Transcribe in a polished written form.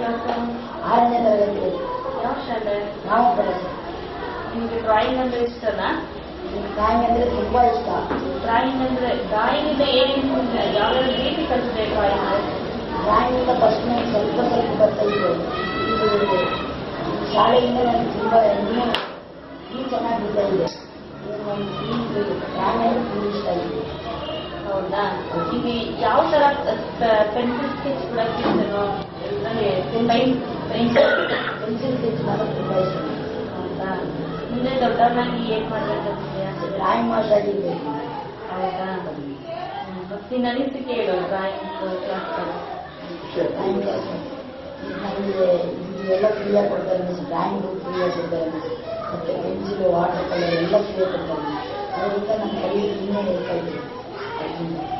6ನೇ ತರಗತಿ. ಯಾವ ಶಾಲೆ? ನಾವು ಬರೋದು. ನಿಮಗೆ ಡ್ರಾಯಿಂಗ್ ಅಂದ್ರೆ ಇಷ್ಟನಾ? ಡ್ರಾಯಿಂಗ್ ಅಂದರೆ ತುಂಬ ಇಷ್ಟ. ಡ್ರಾಯಿಂಗ್ ಅಂದರೆ ಡ್ರಾಯಿಂಗಿಂದ ಏನೇನು ಯಾವ್ಯಾವ ರೀತಿ ಕಲಿಸಿದೆ ಡ್ರಾಯಿಂಗ್? ಡ್ರಾಯಿಂಗಿಂದ ಫಸ್ಟ್ ನನಗೆ ಸ್ವಲ್ಪ ಸ್ವಲ್ಪ ಬರ್ತಾ ಇತ್ತು. ಇದು ಶಾಲೆಯಿಂದ ನನಗೆ ತುಂಬ ಇನ್ನೂ ಚೆನ್ನಾಗಿ ಬರ್ತಾ ಇದೆ. ಡ್ರಾಯಿಂಗ್ ಅಂದರೆ ತುಂಬ ಇಷ್ಟ ಇದೆ. ಹೌದಾ? ಈಗ ಯಾವ ಥರ ಪೆನ್ಸಿಲ್ ಸ್ಕೆಚ್ ಬಿಡೋಕ್ಕಿಂತನೋ ಪೆನ್ಸಿಲ್ ಸ್ಕೆಚ್ ಮಾಡೋದು ತುಂಬ ಇಷ್ಟ. ಹೌದಾ? ಮುಂದೆ ದೊಡ್ಡವನಾಗಿ ಏನು ಮಾಡಬೇಕಂತಿದೆಯಾ? ಡ್ರಾಯಿಂಗ್ ಮಾಡ್ತಾ ಇದ್ದೀವಿ. ಹೌದಾ? ಮತ್ತು ನಿನ್ನ ಅನಿಸಿಕೆ ಹೇಳು ಡ್ರಾಯಿಂಗ್ ಕ್ಲಾಸ್ಗಳು. ಡ್ರಾಯಿಂಗ್ ಕ್ಲಾಸ್ ನಮಗೆ ಎಲ್ಲ ಫ್ರೀಯಾಗಿ ಕೊಡ್ತಾರೆ ಮಿಸ್. ಡ್ರಾಯಿಂಗು ಫ್ರೀಯಾಗಿ ಕೊಡ್ತಾರೆ ಮಿಸ್. ಮತ್ತು ಪೆನ್ಸಿಲು ವಾಟರ್ ಕಲರ್ ಎಲ್ಲ ಫ್ರೀಯಾಗಿ ಕೊಡ್ತಾರೆ. ಅದರಿಂದ ನಮ್ಮ ಕೈಯಲ್ಲಿ ಇನ್ನೂ ಹೇಳ್ತಾ ಇದ್ದೀವಿ.